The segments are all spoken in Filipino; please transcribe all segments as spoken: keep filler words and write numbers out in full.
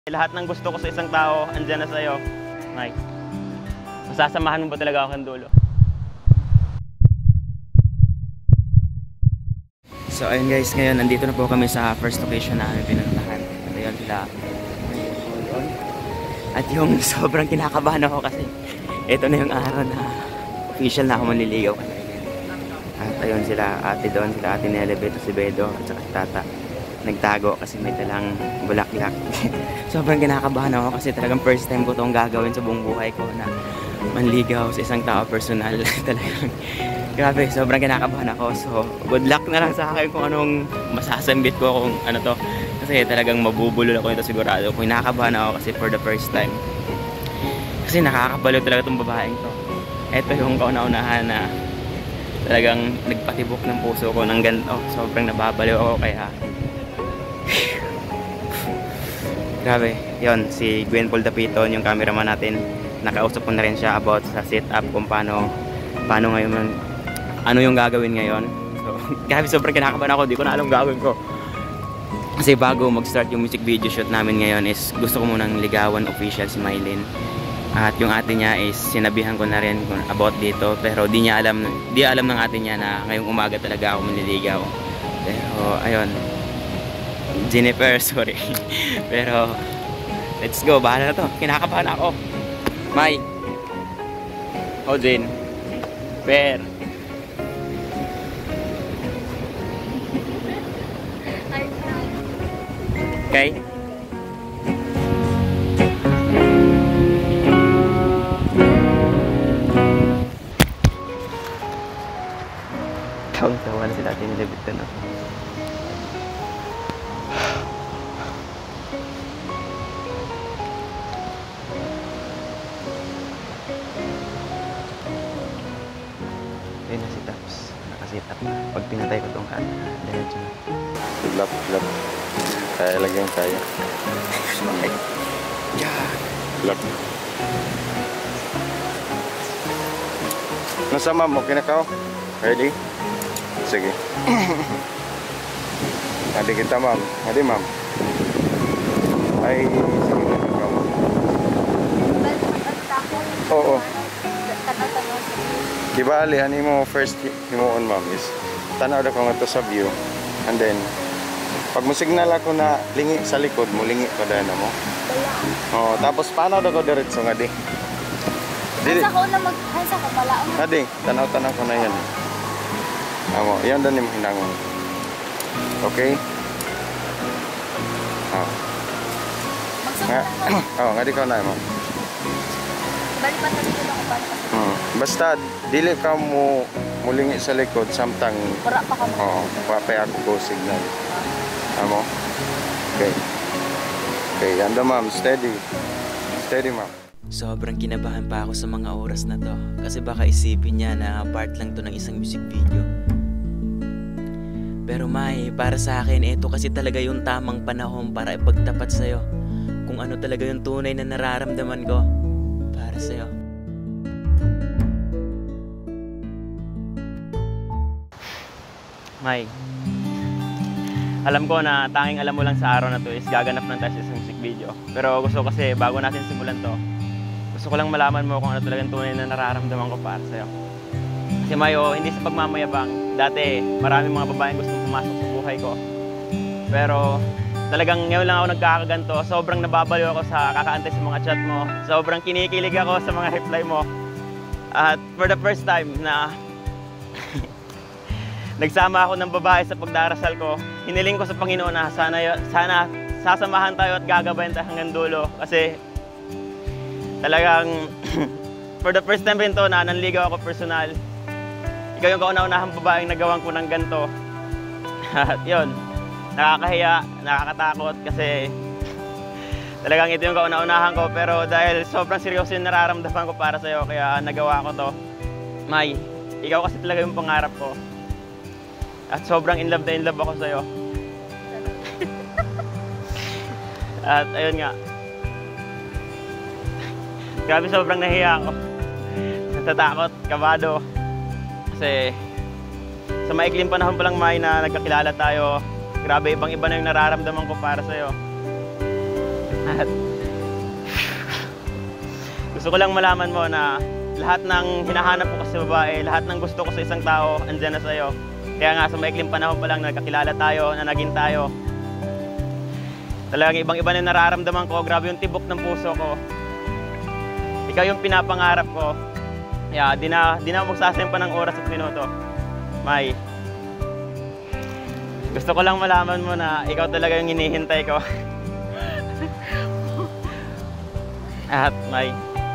Lahat ng gusto ko sa isang tao, andyan na sa'yo. Mike, masasamahan mo ba talaga ako ng dulo? So ayun guys, ngayon nandito na po kami sa first location na aming pinuntahan. At ayun sila. At yung sobrang kinakabahan ako kasi ito na yung araw na official na ako manliligaw. At ayun sila, ate doon, sila ate Nele, Beto, si Bedo, at saka si Tata. Nagtago kasi may dalang bulaklak. Sobrang kinakabahan ako kasi talagang first time ko itong gagawin sa buong buhay ko na manligaw sa isang tao personal. Talagang grabe, sobrang kinakabahan ako. So good luck na lang sa akin kung anong masasambit ko, kung ano to. Kasi talagang mabubulol ako nito sigurado. Kung kinakabahan ako kasi for the first time. Kasi nakakabalo talaga itong babaeng to. Ito yung kauna-unahan na talagang nagpatibok ng puso ko ng ganito. Sobrang nababaliw ako kaya grabe, yon si Gwen Paul Dapiton, yung cameraman natin. Nakausap ko na rin siya about sa setup kung paano paano ngayon, ano yung gagawin ngayon. So, grabe, sobrang kinakabahan ako, di ko na alam gagawin ko. Kasi bago mag-start yung music video shoot namin ngayon is gusto ko munang ligawan official si Mylene. At yung ate niya is sinabihan ko na rin about dito, pero di niya alam, di alam ng ate niya na ngayong umaga talaga ako manliligaw. Pero ayun, Jennifer, sorry. Pero let's go, bahala na to. Kinakabahan ako. May oh, Jen Per okay. Tawang-tawa na sila, tinilibit na. Ayun na si Taps, nakasit up na. Pag pinatay ko itong kat, diretso na. Lap, lap. Kaya lagyan kaya. Okay. Yeah. Lap. Nasa ma'am, okay na ka? Ready? Sige. Adi kita ma'am. Adi ma'am. Ay, sige na ka ma'am. Oo. Di ba ali, ano mo first himuon ma'am is tanaw na ko nga to sa view, and then pag mo signal ako na lingi sa likod mo, lingi ko dahil na mo. Oh, tapos paano na ko diretso nga di? Hansa ko na mag... Hansa ko pala. Adi, tanaw-tanaw ko na yan. Amo, yan doon yung hinangon. Okay? Oh. Nga, oh, nga di ka na mo. Bali pa tayo ko ako bali pa. Hmm. Basta dili ka mo mulingi sa likod samtang Para pa ka mo. Oo, papay ako go signal. Amo? Okay. Okay, anda ma'am, steady. Steady ma'am. Sobrang kinabahan pa ako sa mga oras na to kasi baka isipin niya na part lang to ng isang music video. Pero May, para sa akin ito kasi talaga yung tamang panahon para ipagtapat sa'yo kung ano talaga yung tunay na nararamdaman ko para sa'yo. Mike, alam ko na tanging alam mo lang sa araw na to is gaganap lang tayo sa isang music video. Pero gusto ko kasi bago natin simulan to, gusto ko lang malaman mo kung ano talagang tunay na nararamdaman ko para sa'yo. Kasi Mayo, hindi sa pagmamayabang, dati maraming mga babaeng gustong pumasok sa buhay ko. Pero talagang ngayon lang ako nagkakaganto, sobrang nababaliw ako sa kakaantay sa mga chat mo. Sobrang kinikilig ako sa mga reply mo. At for the first time na nagsama ako ng babae sa pagdarasal ko, hiniling ko sa Panginoon na sana, sana sasamahan tayo at gagabayan tayo hanggang dulo. Kasi talagang for the first time rin to na nanligaw ako personal. Ikaw yung kauna-unahang babaeng nagawan ko ng ganito. At yun, nakakahiya, nakakatakot kasi talagang ito yung kauna-unahan ko. Pero dahil sobrang seryoso yung nararamdaman ko para sa'yo, kaya nagawa ko to. May, ikaw kasi talaga yung pangarap ko. At sobrang in love na in love ako sa'yo. At ayun nga. Grabe, sobrang nahiya ako. Natatakot, kabado. Kasi sa maikling panahon pa lang, May, na nagkakilala tayo, grabe, ibang-iba na yung nararamdaman ko para sa'yo. At gusto ko lang malaman mo na lahat ng hinahanap ko sa babae, lahat ng gusto ko sa isang tao, andyan na sa'yo. Kaya nga sa maikling panahon pa lang nagkakilala tayo, na naging tayo. Talagang ibang-iba na nararamdaman ko, grabe yung tibok ng puso ko. Ikaw yung pinapangarap ko. Yeah, di na, di na magsasayang pa ng oras at minuto. May, gusto ko lang malaman mo na ikaw talaga yung hinihintay ko. At may,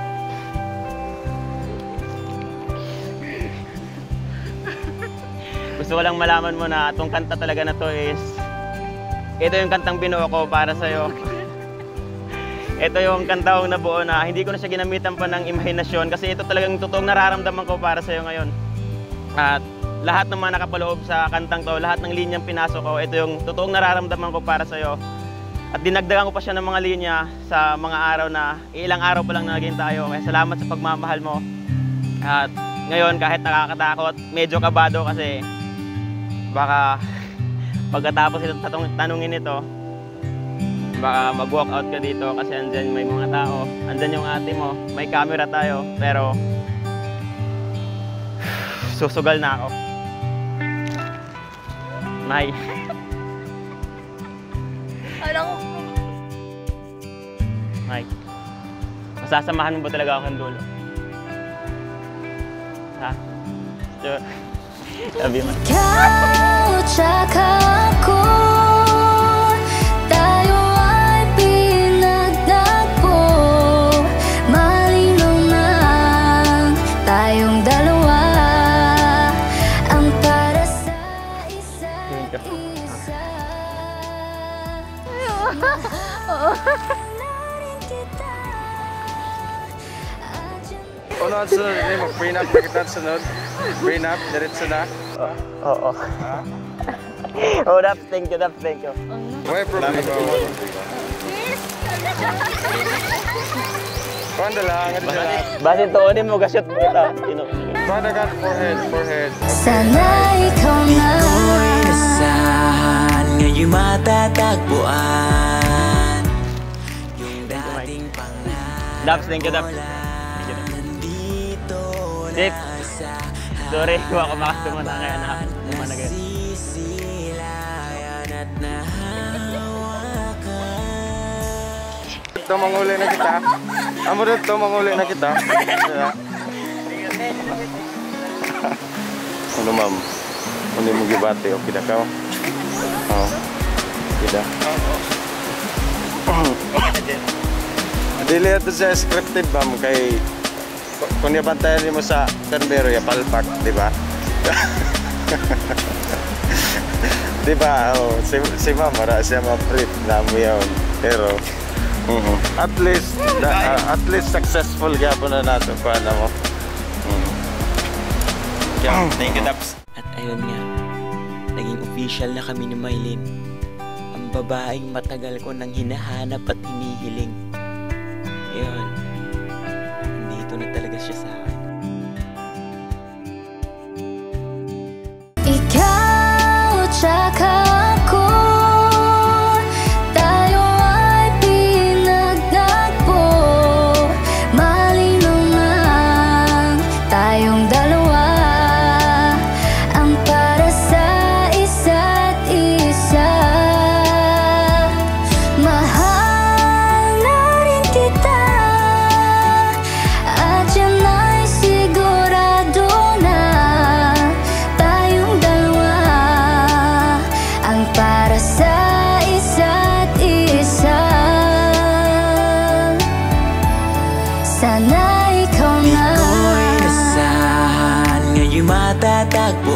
gusto ko lang malaman mo na itong kanta talaga na to is, ito yung kantang binuo ko para sa'yo. Ito yung kantang nabuo na hindi ko na siya ginamitan pa ng imahinasyon kasi ito talagang totoong nararamdaman ko para sa'yo ngayon. At lahat ng mga nakapaloob sa kantang to, lahat ng linyang pinasok ko, ito yung totoong nararamdaman ko para sa'yo. At dinagdagan ko pa siya ng mga linya sa mga araw na ilang araw pa lang na naging tayo. Kaya salamat sa pagmamahal mo. At ngayon kahit nakakatakot, medyo kabado kasi baka pagkatapos itong tanungin ito, baka mag-walk out ka dito kasi andyan may mga tao, andyan yung ate mo, may camera tayo, pero susugal na ako. May. Alam ko. May. Masasamahan mo ba talaga ako ng dulo? Ha? Sure. Sabi mo. Ikaw tsaka ako, tayo ay pinagtagpo. Malinaw na tayong dalawa, ang para sa isa't isa. Ano ang sunod? Hindi mo, prenup na kita sunod? Prenup, diretso na? Oo. Ha? Oh, Daps, thank you, Daps, thank you. May problema mo. Kanda lang, ano siya lang? Basin tuunin mo, gasyot mo kita. Kanda ka, forehead, forehead. Sana ikaw na. Saan ngayon matatagpuan yung dating pangalan. Daps, thank you, Daps. Nandito Sip. na sa Sorry, huwag ko makasuma na kaya na lumanagay. sisilayan at nahawakan. Ito, manguli na kita. Amo dito, manguli na kita. Ano ma'am? Ano mo gibati o kita ka? Oo. Kita? Dili ito sa scripted ma'am kay kung nabantayan mo sa Termero, ya palpak, di ba? Di ba? Oh, si, si ma'am, mara siya ma-prep na mo yun. Pero, uh-huh. at least, da, uh, at least successful gyapon na nato ko ano mo. Uh-huh. Yeah, thank you, Daps. At ayun nga, naging official na kami ni Mylene, ang babaeng matagal ko nang hinahanap at hinihiling. Ayun, nandito na talaga siya sa akin. Ikaw tsaka ako, tayo ay pinagtagpo. Malinaw na tayong dalawa, ang para sa isa't isa. Mahal na rin kita, at yan ay sigurado na tayong dalawa, ang para sa isa't isa. Sana ikaw na. Ako'y asahan ngayon matatagpuan